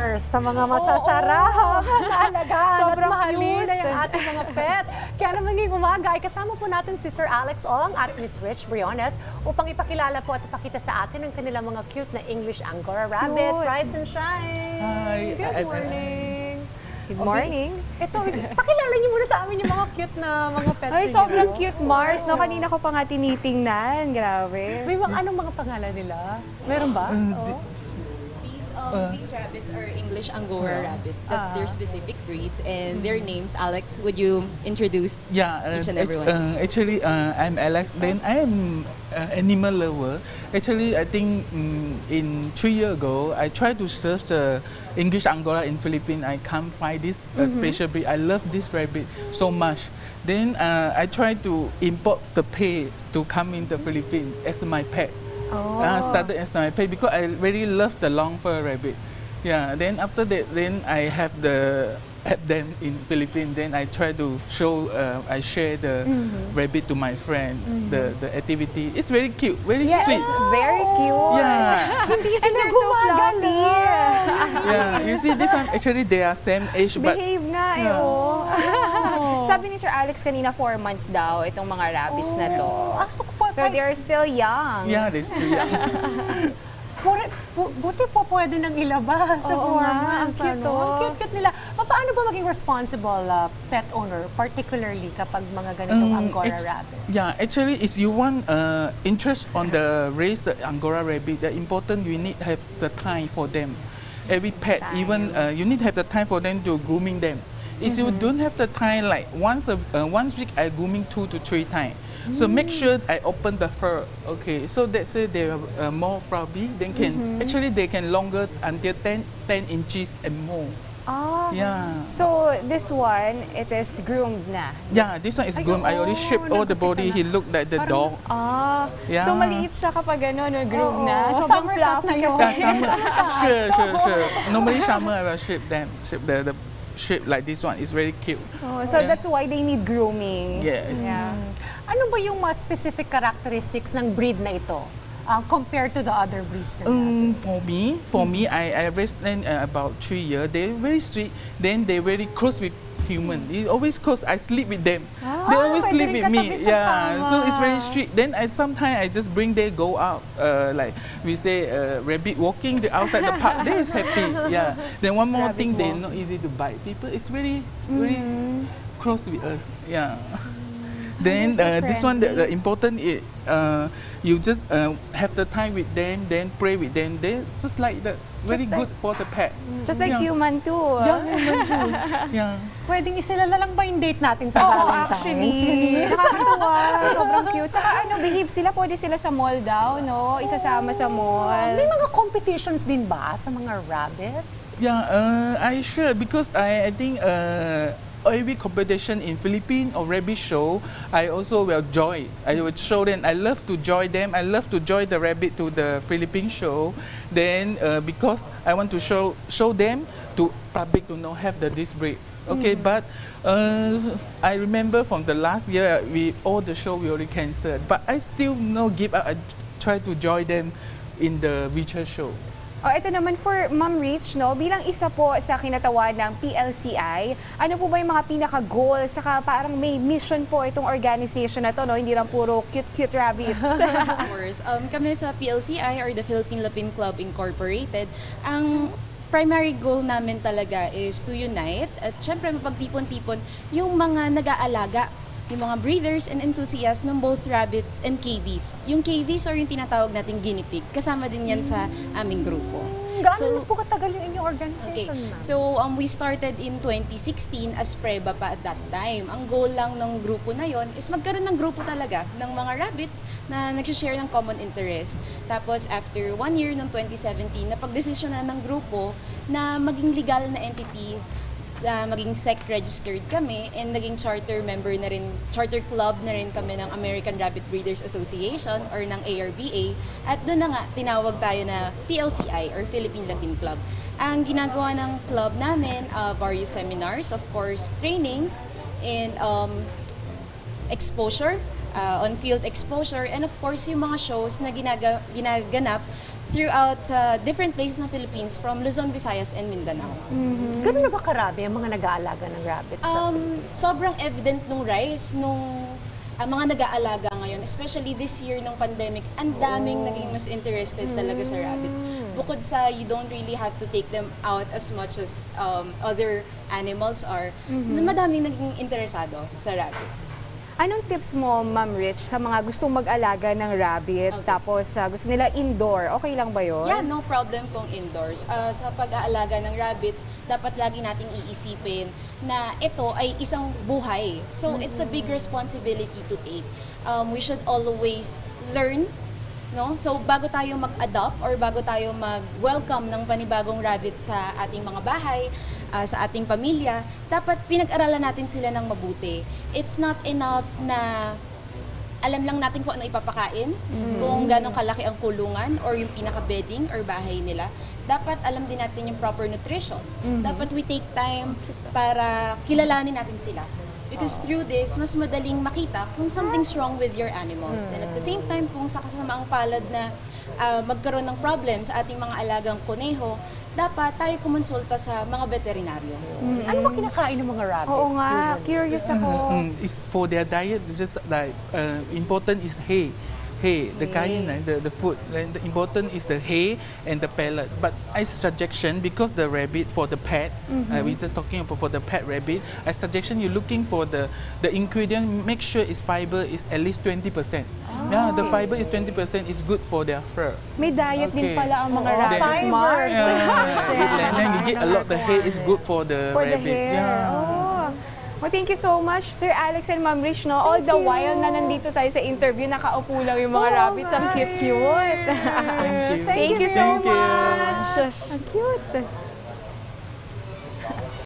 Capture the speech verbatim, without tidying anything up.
Mars sa mga masasarap. Talaga. Sobrang mahalin cute. na yung ating mga pet. Kaya naman ngayong umaga ay kasama po natin si Sir Alex Ong at Miss Rich Briones upang ipakilala po at ipakita sa atin ang kanilang mga cute na English Angora Rabbit. Cute. Rise and shine. Hi. Good I- I- morning. Good morning. Ito, pakilala niyo muna sa amin yung mga cute na mga pet Ay, ninyo. sobrang cute, Mars. No, kanina ko pa nga tinitingnan. Grabe. May mga anong mga pangalan nila? Meron ba? Oo. These, um, these rabbits are English Angora rabbits. That's their specific breeds and their names. Alex, would you introduce Yeah, uh, each and act- everyone? uh, actually, uh, I'm Alex. Then I am uh, animal lover. Actually, I think um, in three years ago, I tried to search the English Angora in Philippines. I can't find this uh, special breed. I love this rabbit so much. Then uh, I tried to import the pet to come in the Philippines as my pet. Oh. Uh, started as my pet because I really love the long fur rabbit. Yeah. Then after that, then I have the have them in Philippines. Then I try to show. Uh, I share the rabbit to my friend. The the activity. It's very cute, very Yeah, sweet. it's very cute. Yeah. Hindi And sila they're so gumagalaw. fluffy. Yeah. You see, this one actually they are same age, but Behave nga eh, Yeah. oh. Sabi ni Sir Alex kanina, four months daw itong mga rabbits na to. Ah, so, pa- So they're still young. yeah, they still young. Puri, pu, buti po pwede nang ilabas sa Oo four nga, months. ang cute, ano? oh. Ang cute-cute nila. Pa- Paano ba maging responsible uh, pet owner, particularly kapag mga ganitong Um, Angora act- rabbit? Yeah, actually, if you want uh, interest on the race the Angora rabbit, the important you need have the time for them. Every pet, even uh, you need have the time for them to grooming them. If you don't have the time, like once a uh, once week, I grooming two to three times. So make sure I open the fur. Okay, so that's it. They are uh, more fluffy. They can actually they can longer until ten, ten inches and more. Ah. Yeah. So this one, it is groomed na. Yeah, this one is Ay, groomed. I already oo, shaped all the nagkakita body. na. He look like the Parang- dog. Ah. Yeah. So maliit siya kapag ano, no, groomed Oo. na. Oh, Sobrang summer cut fluffy na yun. kasi. Yeah, summer. Sure, sure, sure. Normally summer I will shape them. Shape the, the shape like this one is very cute. Oh, so Yeah. that's why they need grooming. Yes. Yeah. Ano ba yung mga specific characteristics ng breed na ito uh, compared to the other breeds na natin? Um, for me, for me, I, I raised them uh, about three years. They're very sweet. Then they're very close with human. They always close. I sleep with them. they always pwede sleep rin with me. katabi sa Yeah. kama. So it's very strict. Then I sometimes I just bring they go out. Uh, like we say, uh, rabbit walking the outside the park. They is happy. Yeah. Then one more Rabbit thing, they're walk. not easy to bite people. It's very, very close with us. Yeah. Then they're so uh, this one, the, friendly. the important is uh, you just uh, have the time with them, then play with them. They just like that. Very Just good for the pet. Just like Yeah. human too. Yeah, human too. Yeah. Pwedeng isilala lang ba yung date natin sa Oo, Valentine's? actually. Nakakatawa. Sobrang cute. Tsaka ano, behave sila. Pwede sila sa mall daw, no? Isasama sa mall. May mga competitions din ba sa mga rabbit? Yeah, uh, I sure because I, I think uh, every competition in Philippines or rabbit show, I also will join. I would show them. I love to join them. I love to join the rabbit to the Philippine show. Then uh, because I want to show show them to public to know have the this breed. Okay, but uh, I remember from the last year we all the show we already cancelled. But I still no give up. I try to join them in the virtual show. Oh, ito naman for Ma'am Rich, no? Bilang isa po sa kinatawan ng P L C I, ano po ba yung mga pinaka-goals? Saka parang may mission po itong organization na to, no? Hindi lang puro cute-cute rabbits. Of course, um, kami sa P L C I or the Philippine Lapin Club Incorporated, ang primary goal namin talaga is to unite at syempre mapagtipon-tipon yung mga nag-aalaga, yung mga breeders and enthusiasts ng both rabbits and K Vs. Yung K Vs or yung tinatawag nating guinea pig, kasama din yan sa aming grupo. Gaano So- na po katagal yung inyong Okay, organization na? so um, we started in twenty sixteen as PREBA pa at that time. Ang goal lang ng grupo na yon is magkaroon ng grupo talaga ng mga rabbits na nag-share ng common interest. Tapos after one year ng twenty seventeen, napag-desisyon na ng grupo na maging legal na entity, sa maging S E C registered kami and naging charter member na rin, charter club na rin kami ng American Rabbit Breeders Association or ng A R B A at doon na nga tinawag tayo na P L C I or Philippine Lapin Club. Ang ginagawa ng club namin, uh, various seminars, of course, trainings and um, exposure, uh, on-field exposure and of course yung mga shows na ginaga, ginaganap throughout uh, different places ng Philippines from Luzon, Visayas, and Mindanao. Ganun na ba karami ang mga nag-aalaga ng rabbits? sa Um, sobrang evident nung rise nung ah, mga nag-aalaga ngayon, especially this year ng pandemic, ang daming naging mas interested talaga sa rabbits. Bukod sa you don't really have to take them out as much as um, other animals are, na madaming naging interesado sa rabbits. Anong tips mo, Ma'am Rich, sa mga gustong mag-alaga ng rabbit, Okay. tapos ah, gusto nila indoor, okay lang ba yun? Yeah, no problem kung indoors. Ah, sa pag-aalaga ng rabbits, dapat lagi nating iisipin na ito ay isang buhay. So, it's a big responsibility to take. Um, we should always learn, no? So, bago tayo mag-adopt or bago tayo mag-welcome ng panibagong rabbit sa ating mga bahay, ah, sa ating pamilya, dapat pinag-aralan natin sila ng mabuti. It's not enough na alam lang natin kung ano ipapakain, kung gano'ng kalaki ang kulungan or yung pinaka-bedding or bahay nila. Dapat alam din natin yung proper nutrition. Dapat we take time para kilalanin natin sila. Because through this, mas madaling makita kung something's wrong with your animals. And at the same time, kung sa kasamaang palad na ah, magkaroon ng problem sa ating mga alagang kuneho, dapat tayo kumonsulta sa mga veterinaryo. Ano ba kinakain ng mga rabbits? Oo nga, usually? curious ako. Mm, it's for their diet. It's just like uh, important is hay. Hay, the kain, uh, the, the food. And the important is the hay and the pellet. But I suggestion because the rabbit for the pet, uh, we just talking about for the pet rabbit. I suggestion you looking for the the ingredient. Make sure its fiber is at least twenty percent. Yeah, the fiber is twenty percent is good for their fur. May diet din Okay. pala ang mga Oo, rabbit, fibers. Mars. Yeah, and then you get a lot. The hay is good for the For the rabbit. hair. Yeah. Oh. Well, thank you so much, Sir Alex and Ma'am Rich, no? All the while na nandito tayo sa interview, nakaupo lang yung mga Oh rabbits. Ang my. cute-cute. Thank you. Thank you so Thank you. much. Ang cute.